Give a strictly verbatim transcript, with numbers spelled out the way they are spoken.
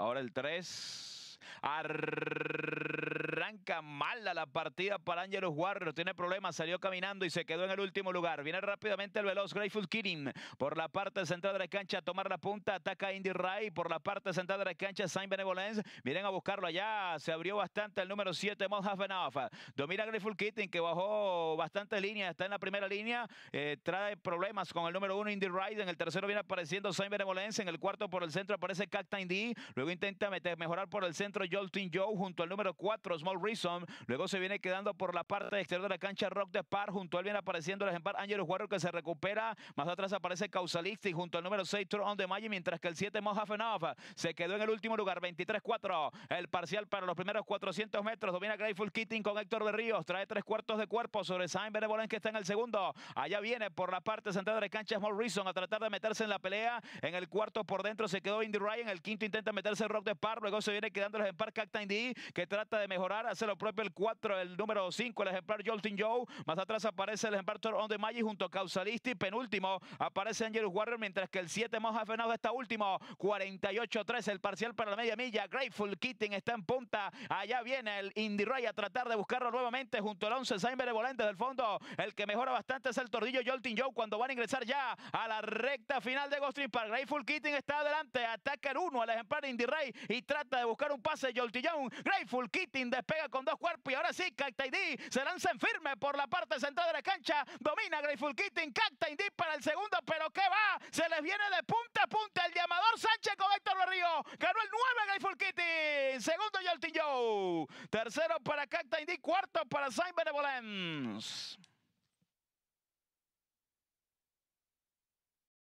Ahora el tres. Arranca mala la partida para Angelus Warrior. Tiene problemas, salió caminando y se quedó en el último lugar. Viene rápidamente el veloz Grateful Kidding por la parte central de la cancha a tomar la punta. Ataca Indy Ray por la parte central de la cancha. Saint Benevolence. Vienen a buscarlo allá. Se abrió bastante el número siete, Mount Half Enough. Domina Grateful Kidding, que bajó bastante línea. Está en la primera línea. Eh, trae problemas con el número uno, Indy Ray. En el tercero viene apareciendo Saint Benevolence. En el cuarto por el centro aparece Cacta Indy. Luego intenta meter, mejorar por el centro Jolting Joe junto al número cuatro, Small Reason. Luego se viene quedando por la parte exterior de la cancha Rock the Par. Junto a él viene apareciendo el ejemplar Angelus Warrior, que se recupera. Más atrás aparece Causalistic junto al número seis, Tour on the Magic, mientras que el siete, Mount Half Enough, se quedó en el último lugar. veintitrés cuatro. El parcial para los primeros cuatrocientos metros. Domina Grateful Kidding con Héctor Berríos. Trae tres cuartos de cuerpo sobre Saint Benevolence, que está en el segundo. Allá viene por la parte central de la cancha Small Reason a tratar de meterse en la pelea. En el cuarto por dentro se quedó Indy Ray. En el quinto intenta meterse Rock the Par. Luego se viene quedando el ejemplar Cacta Indy, que trata de mejorar, hace lo propio el cuatro, el número cinco, el ejemplar Jolting Joe. Más atrás aparece el ejemplar Tour on the Magic junto a Causalisti. Penúltimo aparece Angelus Warrior, mientras que el siete, Mount Half Enough, está último. cuarenta y ocho tres el parcial para la media milla. Grateful Kidding está en punta. Allá viene el Indy Ray a tratar de buscarlo nuevamente junto al once, Saint Benevolente del fondo. El que mejora bastante es el tordillo Jolting Joe cuando van a ingresar ya a la recta final de Ghost Trip Park. Grateful Kidding está adelante, ataca el uno al ejemplar Indy Ray y trata de buscar un pase de Jolting Joe. Grateful Kidding despega con dos cuerpos y ahora sí, Cacta Indy se lanza en firme por la parte central de la cancha. Domina Grateful Kidding, Cacta Indy para el segundo, pero ¿qué va? Se les viene de punta a punta el llamador Sánchez con Héctor Berrío. Ganó el nueve Grateful Kidding. Segundo Jolting Joe. Tercero para Cacta Indy, cuarto para Saint Benevolence.